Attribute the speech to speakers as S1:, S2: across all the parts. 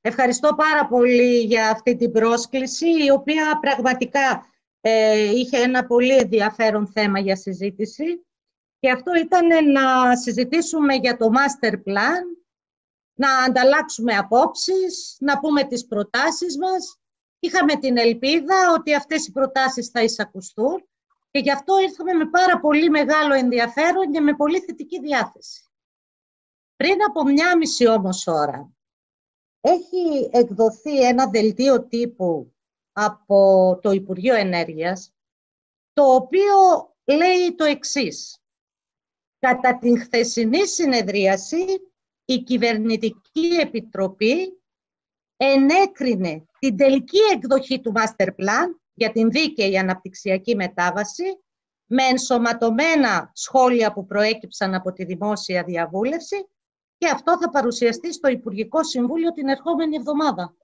S1: Ευχαριστώ πάρα πολύ για αυτή την πρόσκληση, η οποία πραγματικά είχε ένα πολύ ενδιαφέρον θέμα για συζήτηση. Και αυτό ήταν να συζητήσουμε για το Master Plan, να ανταλλάξουμε απόψεις, να πούμε τις προτάσεις μας. Είχαμε την ελπίδα ότι αυτές οι προτάσεις θα εισακουστούν και γι' αυτό ήρθαμε με πάρα πολύ μεγάλο ενδιαφέρον και με πολύ θετική διάθεση. Πριν από 1,5 όμως ώρα, έχει εκδοθεί ένα δελτίο τύπου από το Υπουργείο Ενέργειας, το οποίο λέει το εξής. Κατά την χθεσινή συνεδρίαση, η Κυβερνητική Επιτροπή ενέκρινε την τελική εκδοχή του Master Plan για την δίκαιη αναπτυξιακή μετάβαση, με ενσωματωμένα σχόλια που προέκυψαν από τη δημόσια διαβούλευση, και αυτό θα παρουσιαστεί στο Υπουργικό Συμβούλιο την ερχόμενη εβδομάδα.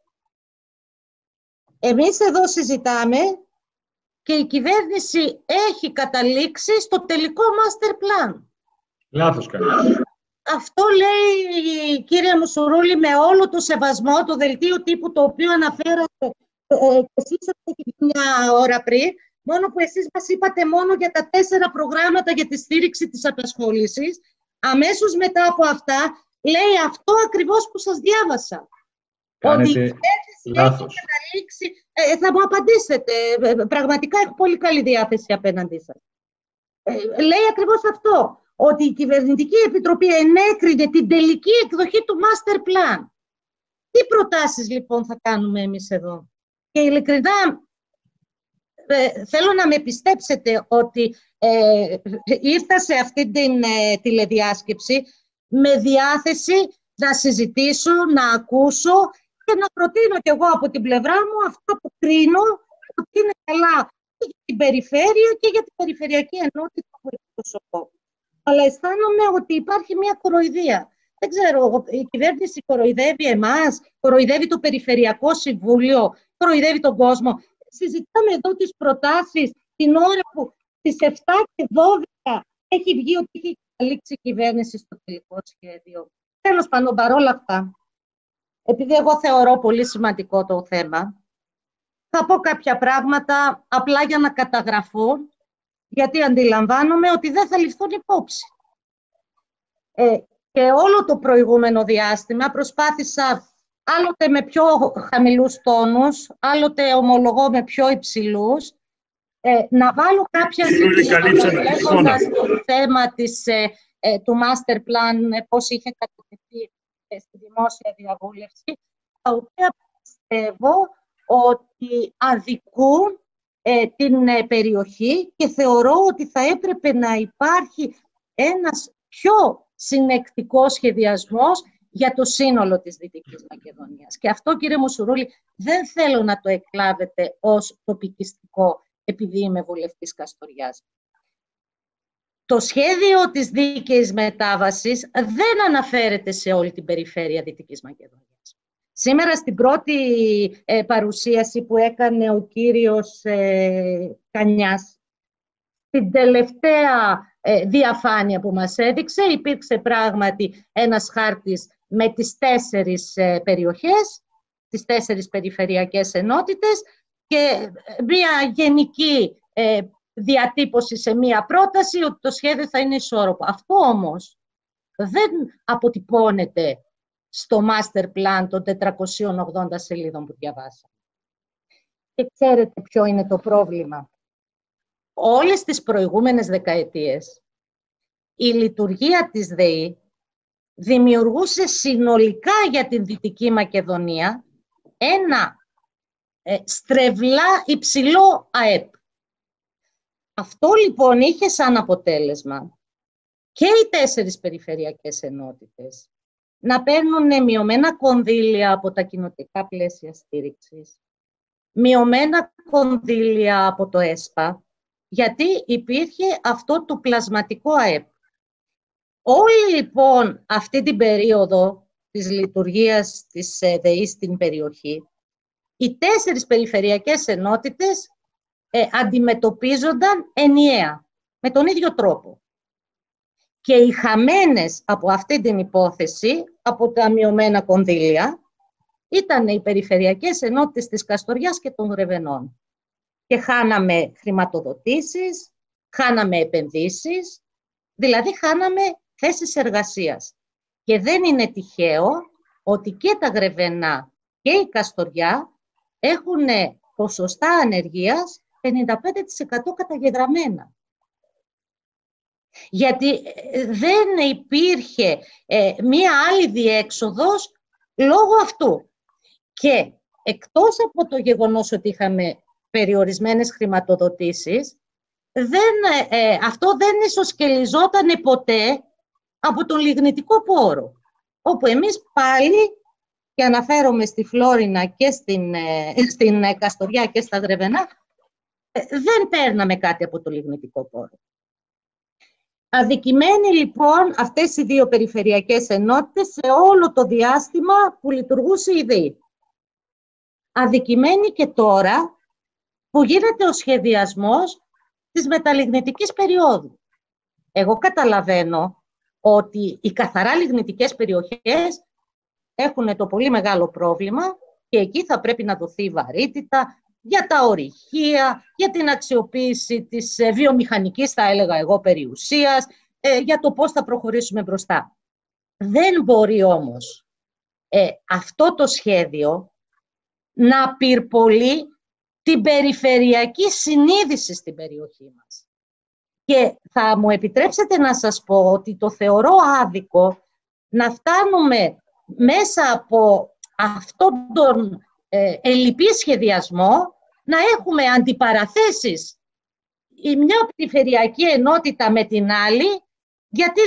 S1: Εμείς εδώ συζητάμε και η κυβέρνηση έχει καταλήξει στο τελικό Master Plan.
S2: Λάθος κάνει.
S1: Αυτό λέει, κύριε Μουσουρούλη, με όλο το σεβασμό, το δελτίο τύπου το οποίο αναφέρατε εσείς μια ώρα πριν, μόνο που εσείς μας είπατε μόνο για τα 4 προγράμματα για τη στήριξη της απασχόλησης. Αμέσως μετά από αυτά, λέει αυτό ακριβώς που σας διάβασα.
S2: Κάνετε
S1: ότι η κυβέρνηση έχει καταλήξει. Θα μου απαντήσετε. Πραγματικά έχω πολύ καλή διάθεση απέναντί σας. Λέει ακριβώς αυτό. Ότι η Κυβερνητική Επιτροπή ενέκρινε την τελική εκδοχή του Master Plan. Τι προτάσεις λοιπόν θα κάνουμε εμείς εδώ? Και ειλικρινά θέλω να με πιστέψετε ότι ήρθα σε αυτή την τηλεδιάσκεψη με διάθεση να συζητήσω, να ακούσω και να προτείνω κι εγώ από την πλευρά μου αυτό που κρίνω ότι είναι καλά και για την περιφέρεια και για την περιφερειακή ενότητα που εκπροσωπώ. Αλλά αισθάνομαι ότι υπάρχει μια κοροϊδία. Δεν ξέρω, η κυβέρνηση κοροϊδεύει εμάς, κοροϊδεύει το Περιφερειακό Συμβούλιο, κοροϊδεύει τον κόσμο. Συζητάμε εδώ τις προτάσεις την ώρα που στις 7 και 12 έχει βγει ότι έχει καταλήξει η κυβέρνηση στο τελικό σχέδιο. Τέλος πάντων, παρόλα αυτά, επειδή εγώ θεωρώ πολύ σημαντικό το θέμα, θα πω κάποια πράγματα απλά για να καταγραφούν, γιατί αντιλαμβάνομαι ότι δεν θα ληφθούν υπόψη. Και όλο το προηγούμενο διάστημα προσπάθησα άλλοτε με πιο χαμηλούς τόνους, άλλοτε ομολογώ με πιο υψηλούς, να βάλω κάποια ζητήματα βλέποντας το θέμα του Master Plan, πώς είχε κατατεθεί στη δημόσια διαβούλευση, τα οποία πιστεύω ότι αδικούν την περιοχή και θεωρώ ότι θα έπρεπε να υπάρχει ένας πιο συνεκτικός σχεδιασμός για το σύνολο της Δυτικής Μακεδονίας. Και αυτό, κύριε Μουσουρούλη, δεν θέλω να το εκλάβετε ως τοπικιστικό, επειδή είμαι βουλευτής Καστοριάς. Το σχέδιο της δίκαιης μετάβασης δεν αναφέρεται σε όλη την περιφέρεια Δυτικής Μακεδονίας. Σήμερα στην πρώτη παρουσίαση που έκανε ο κύριος Κανιάς, την τελευταία διαφάνεια που μας έδειξε, υπήρξε πράγματι ένας χάρτης με τις 4 περιοχές, τις 4 περιφερειακές ενότητες και μια γενική διατύπωση σε μία πρόταση ότι το σχέδιο θα είναι ισόρροπο. Αυτό όμως δεν αποτυπώνεται στο Master Plan των 480 σελίδων που διαβάσαμε. Και ξέρετε ποιο είναι το πρόβλημα? Όλες τις προηγούμενες δεκαετίες η λειτουργία της ΔΕΗ δημιουργούσε συνολικά για την Δυτική Μακεδονία ένα στρεβλά υψηλό ΑΕΠ. Αυτό λοιπόν είχε σαν αποτέλεσμα και οι 4 περιφερειακές ενότητες να παίρνουν μειωμένα κονδύλια από τα κοινοτικά πλαίσια στήριξης, μειωμένα κονδύλια από το ΕΣΠΑ, γιατί υπήρχε αυτό το πλασματικό ΑΕΠ. Όλη λοιπόν αυτή την περίοδο της λειτουργίας της ΔΕΗ στην περιοχή, οι 4 περιφερειακές ενότητες αντιμετωπίζονταν ενιαία, με τον ίδιο τρόπο. Και οι χαμένες από αυτή την υπόθεση, από τα μειωμένα κονδύλια, ήταν οι περιφερειακές ενότητες της Καστοριάς και των Γρεβενών. Και χάναμε χρηματοδοτήσεις, χάναμε επενδύσεις, δηλαδή χάναμε θέσεις εργασίας. Και δεν είναι τυχαίο ότι και τα Γρεβενά και η Καστοριά έχουν ποσοστά ανεργίας 55% καταγεγραμμένα. Γιατί δεν υπήρχε μία άλλη διέξοδος λόγω αυτού. Και εκτός από το γεγονός ότι είχαμε περιορισμένες χρηματοδοτήσεις, αυτό δεν ισοσκελιζόταν ποτέ από τον λιγνητικό πόρο, όπου εμείς πάλι, και αναφέρομαι στη Φλόρινα και στην Καστοριά και στα Γρεβενά, δεν παίρναμε κάτι από το λιγνητικό πόρο. Αδικημένοι λοιπόν αυτές οι δύο περιφερειακές ενότητες σε όλο το διάστημα που λειτουργούσε η ΔΕΗ. Αδικημένοι και τώρα που γίνεται ο σχεδιασμός της μεταλιγνητικής περίοδου. Εγώ καταλαβαίνω ότι οι καθαρά λιγνητικές περιοχές έχουν το πολύ μεγάλο πρόβλημα και εκεί θα πρέπει να δοθεί βαρύτητα για τα ορυχεία, για την αξιοποίηση της βιομηχανικής, θα έλεγα εγώ, περιουσίας, για το πώς θα προχωρήσουμε μπροστά. Δεν μπορεί όμως αυτό το σχέδιο να πυρπολεί την περιφερειακή συνείδηση στην περιοχή μας. Και θα μου επιτρέψετε να σας πω ότι το θεωρώ άδικο να φτάνουμε μέσα από αυτόν τον ελλειπή σχεδιασμό να έχουμε αντιπαραθέσεις η μια περιφερειακή ενότητα με την άλλη, γιατί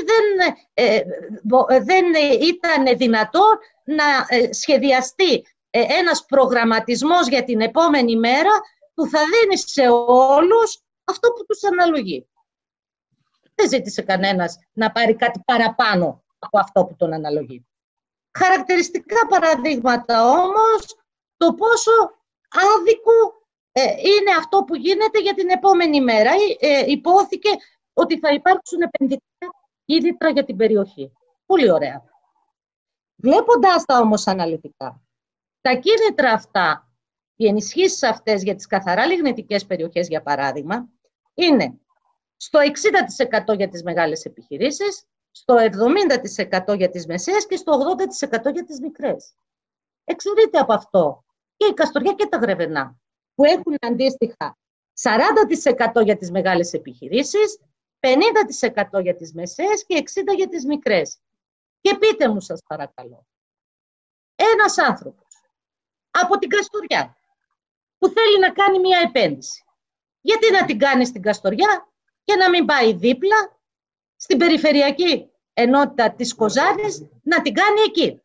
S1: δεν ήταν δυνατό να σχεδιαστεί ένας προγραμματισμός για την επόμενη μέρα που θα δίνει σε όλους αυτό που τους αναλογεί. Δεν ζήτησε κανένας να πάρει κάτι παραπάνω από αυτό που τον αναλογεί. Χαρακτηριστικά παραδείγματα όμως το πόσο άδικο είναι αυτό που γίνεται για την επόμενη μέρα. Υπόθηκε ότι θα υπάρξουν επενδυτικά κίνητρα για την περιοχή. Πολύ ωραία. Βλέποντας τα όμως αναλυτικά, τα κίνητρα αυτά, οι ενισχύσεις αυτές για τις καθαρά λιγνητικές περιοχές, για παράδειγμα, είναι στο 60% για τις μεγάλες επιχειρήσεις, στο 70% για τις μεσαίες και στο 80% για τις μικρές. Εξαιρείται από αυτό και η Καστοριά και τα Γρεβενά, που έχουν αντίστοιχα 40% για τις μεγάλες επιχειρήσεις, 50% για τις μεσαίες και 60% για τις μικρές. Και πείτε μου, σας παρακαλώ, ένας άνθρωπος από την Καστοριά που θέλει να κάνει μια επένδυση, γιατί να την κάνει στην Καστοριά και να μην πάει δίπλα στην περιφερειακή ενότητα της Κοζάνης να την κάνει εκεί?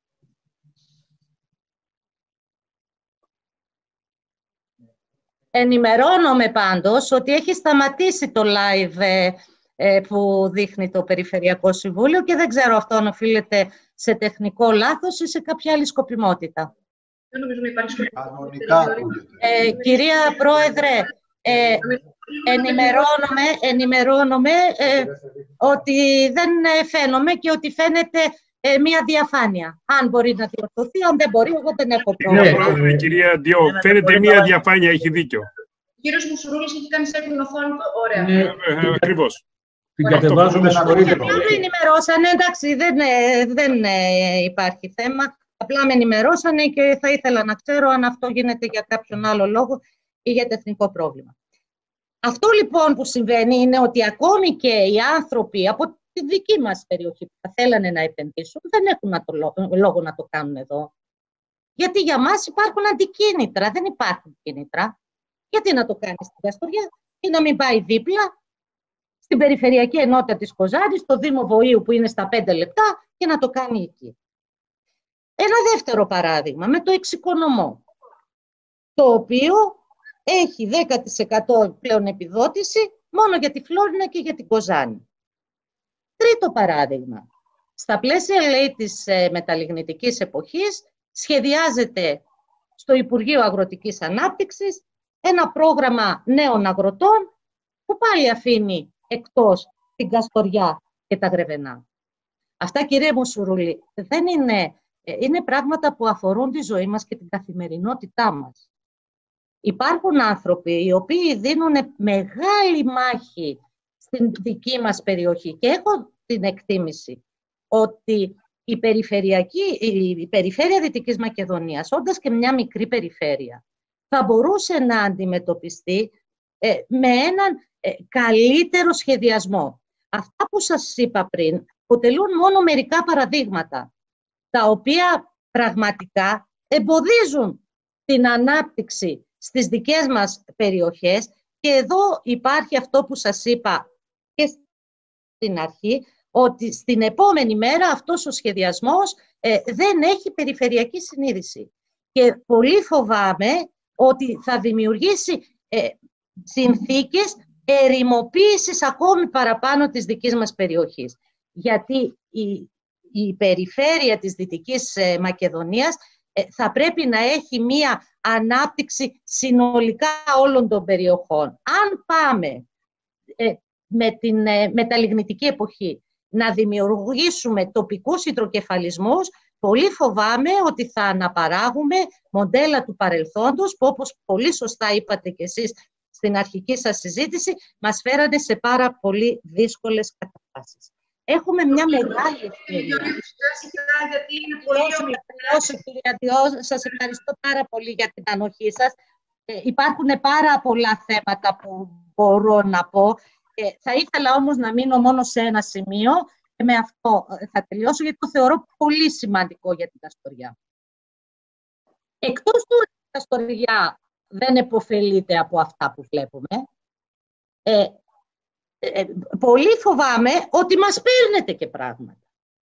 S1: Ενημερώνομαι πάντως ότι έχει σταματήσει το live που δείχνει το Περιφερειακό Συμβούλιο και δεν ξέρω αυτό αν οφείλεται σε τεχνικό λάθος ή σε κάποια άλλη σκοπιμότητα.
S3: Δεν νομίζω να υπάρχει
S4: σκοπιμότητα.
S1: Κυρία Πρόεδρε, ενημερώνομαι ότι δεν φαίνομαι και ότι φαίνεται μία διαφάνεια. Αν μπορεί να διορθωθεί, αν δεν μπορεί, εγώ δεν έχω πρόβλημα.
S2: Ναι, κυρία Ντιό, φαίνεται μία διαφάνεια, έχει δίκιο.
S3: Ο κύριος Μουσουρούλης έχει κάνει σε την οθόνη του. Ωραία.
S2: Ακριβώς.
S4: Την κατεβάζουμε νωρίτερα.
S1: Με ενημερώσανε, εντάξει, δεν υπάρχει θέμα. Απλά με ενημερώσανε και θα ήθελα να ξέρω αν αυτό γίνεται για κάποιον άλλο λόγο ή για τεχνικό πρόβλημα. Αυτό λοιπόν που συμβαίνει είναι ότι ακόμη και οι άνθρωποι από τη δική μας περιοχή που θα θέλανε να επενδύσουν δεν έχουν λόγο να το κάνουν εδώ. Γιατί για μας υπάρχουν αντικίνητρα, δεν υπάρχουν κίνητρα. Γιατί να το κάνει στην Καστοριά και να μην πάει δίπλα στην περιφερειακή ενότητα της Κοζάνης, στο Δήμο Βοήου που είναι στα 5 λεπτά και να το κάνει εκεί. Ένα δεύτερο παράδειγμα με το εξοικονομό, το οποίο έχει 10% πλέον επιδότηση μόνο για τη Φλόρινα και για την Κοζάνη. Τρίτο παράδειγμα. Στα πλαίσια, λέει, της μεταλιγνητικής εποχής σχεδιάζεται στο Υπουργείο Αγροτικής Ανάπτυξης ένα πρόγραμμα νέων αγροτών που πάλι αφήνει εκτός την Καστοριά και τα Γρεβενά. Αυτά, κύριε Μουσουρούλη, δεν είναι Είναι πράγματα που αφορούν τη ζωή μας και την καθημερινότητά μας. Υπάρχουν άνθρωποι οι οποίοι δίνουν μεγάλη μάχη στην δική μας περιοχή και έχω την εκτίμηση ότι η περιφέρεια Δυτικής Μακεδονίας, όντας και μια μικρή περιφέρεια, θα μπορούσε να αντιμετωπιστεί με έναν καλύτερο σχεδιασμό. Αυτά που σας είπα πριν αποτελούν μόνο μερικά παραδείγματα, τα οποία πραγματικά εμποδίζουν την ανάπτυξη στις δικές μας περιοχές και εδώ υπάρχει αυτό που σας είπα και στην αρχή, ότι στην επόμενη μέρα αυτός ο σχεδιασμός δεν έχει περιφερειακή συνείδηση. Και πολύ φοβάμαι ότι θα δημιουργήσει συνθήκες ερημοποίησης ακόμη παραπάνω της δικής μας περιοχής. Γιατί η περιφέρεια της Δυτικής Μακεδονίας θα πρέπει να έχει μία ανάπτυξη συνολικά όλων των περιοχών. Αν πάμε με την μεταλλιγνητική εποχή να δημιουργήσουμε τοπικούς υδροκεφαλισμούς, πολύ φοβάμαι ότι θα αναπαράγουμε μοντέλα του παρελθόντος που, όπως πολύ σωστά είπατε κι εσείς στην αρχική σας συζήτηση, μας φέρανε σε πάρα πολύ δύσκολες καταστάσεις. Έχουμε μια μεγάλη ευκαιρία. Σας ευχαριστώ πάρα πολύ για την ανοχή σας. Υπάρχουν πάρα πολλά θέματα που μπορώ να πω. Θα ήθελα όμως να μείνω μόνο σε ένα σημείο και με αυτό θα τελειώσω, γιατί το θεωρώ πολύ σημαντικό για την Καστοριά. Εκτός του ότι η Καστοριά δεν επωφελείται από αυτά που βλέπουμε, πολύ φοβάμαι ότι μας παίρνετε και πράγματα.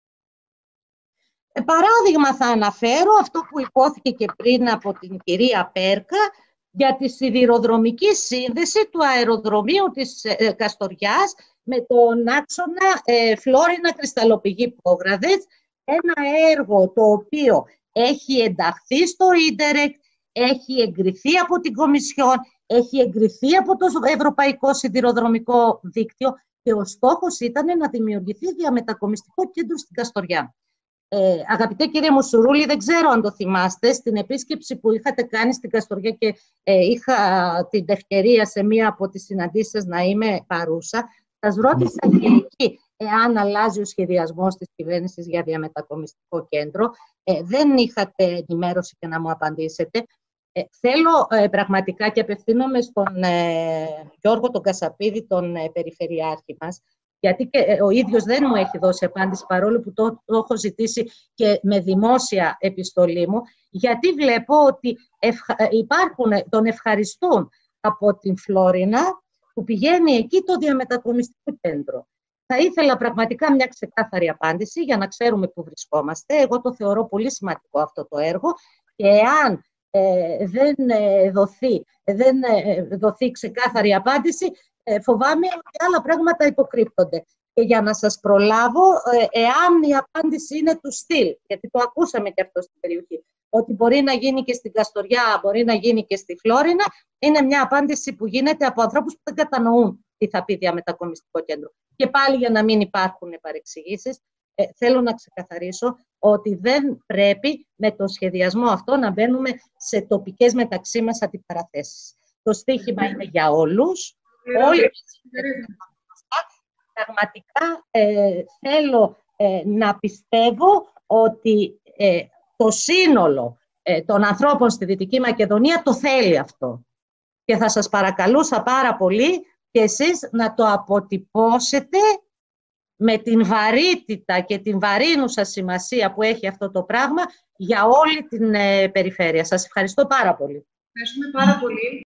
S1: Παράδειγμα θα αναφέρω αυτό που υπόθηκε και πριν από την κυρία Πέρκα για τη σιδηροδρομική σύνδεση του αεροδρομίου της Καστοριάς με τον άξονα Φλόρινα Κρυσταλλοπηγή Πόγραδες, ένα έργο το οποίο έχει ενταχθεί στο Ίντερεκ, έχει εγκριθεί από την Κομισιόν, έχει εγκριθεί από το Ευρωπαϊκό Σιδηροδρομικό Δίκτυο και ο στόχος ήταν να δημιουργηθεί διαμετακομιστικό κέντρο στην Καστοριά. Αγαπητέ κύριε Μουσουρούλη, δεν ξέρω αν το θυμάστε, στην επίσκεψη που είχατε κάνει στην Καστοριά και είχα την ευκαιρία σε μία από τις συναντήσεις σας να είμαι παρούσα, σας ρώτησα και εκεί εάν αλλάζει ο σχεδιασμός της κυβέρνησης για διαμετακομιστικό κέντρο. Δεν είχατε ενημέρωση και να μου απαντήσετε. Θέλω πραγματικά και απευθύνομαι στον Γιώργο τον Κασαπίδη, τον περιφερειάρχη μας, γιατί και ο ίδιος δεν μου έχει δώσει απάντηση, παρόλο που το έχω ζητήσει και με δημόσια επιστολή μου, γιατί βλέπω ότι τον ευχαριστούν από την Φλόρινα που πηγαίνει εκεί το διαμετακομιστικό κέντρο. Θα ήθελα πραγματικά μια ξεκάθαρη απάντηση για να ξέρουμε πού βρισκόμαστε. Εγώ το θεωρώ πολύ σημαντικό αυτό το έργο και εάν δεν δοθεί ξεκάθαρη απάντηση, φοβάμαι ότι άλλα πράγματα υποκρύπτονται. Και για να σας προλάβω, εάν η απάντηση είναι του στυλ, γιατί το ακούσαμε και αυτό στην περιοχή, ότι μπορεί να γίνει και στην Καστοριά, μπορεί να γίνει και στη Φλόρινα, είναι μια απάντηση που γίνεται από ανθρώπους που δεν κατανοούν τι θα πει διαμετακομιστικό κέντρο. Και πάλι για να μην υπάρχουν παρεξηγήσεις, θέλω να ξεκαθαρίσω ότι δεν πρέπει με το σχεδιασμό αυτό να μπαίνουμε σε τοπικές μεταξύ μας αντιπαραθέσεις. Το στίχημα είναι για όλους. Όλοι πραγματικά θέλω να πιστεύω ότι το σύνολο των ανθρώπων στη Δυτική Μακεδονία το θέλει αυτό. Και θα σας παρακαλούσα πάρα πολύ και εσείς να το αποτυπώσετε με την βαρύτητα και την βαρύνουσα σημασία που έχει αυτό το πράγμα για όλη την περιφέρεια. Σας ευχαριστώ πάρα πολύ.
S3: Ευχαριστούμε πάρα πολύ.